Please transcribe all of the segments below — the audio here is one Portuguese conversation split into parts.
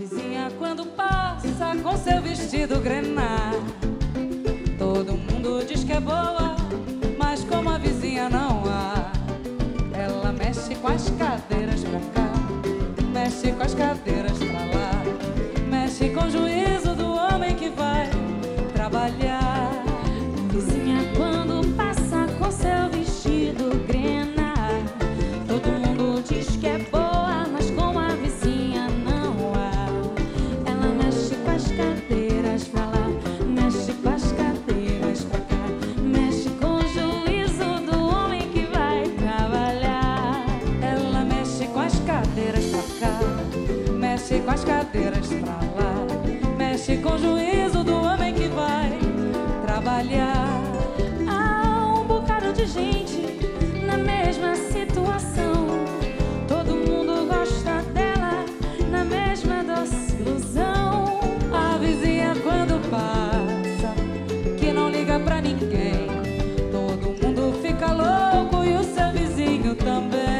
vizinha quando passa com seu vestido grená, todo mundo diz que é boa, mas como a vizinha não há. Ela mexe com as cadeiras pra cá, mexe com as cadeiras pra lá, mexe com o juízo do homem que vai trabalhar. Vizinha quando passa com seu vestido grená, todo mundo diz que é boa, mas com a vizinha não há. Ela mexe com as cadeiras pra lá, mexe com as cadeiras pra cá, mexe com o juízo do homem que vai trabalhar. Ela mexe com as cadeiras pra cá, mexe com as cadeiras pra lá, mexe com o juízo do homem que vai trabalhar. Há um bocado de gente na mesma situação, todo mundo gosta dela na mesma doce ilusão. A vizinha quando passa, que não liga pra ninguém, todo mundo fica louco e o seu vizinho também.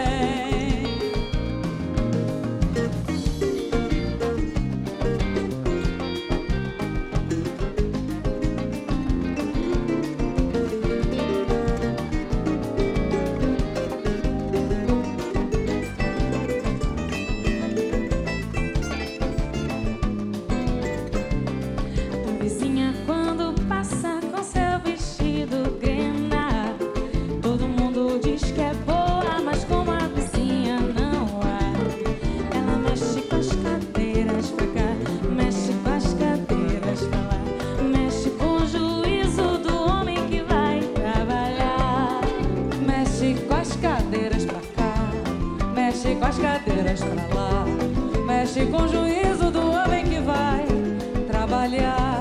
Vizinha quando passa com seu vestido grená, todo mundo diz que é boa, mas como a vizinha não há. Ela mexe com as cadeiras pra cá, mexe com as cadeiras pra lá, mexe com o juízo do homem que vai trabalhar. Mexe com as cadeiras pra cá, mexe com as cadeiras pra lá, mexe com o juízo do homem que vai trabalhar.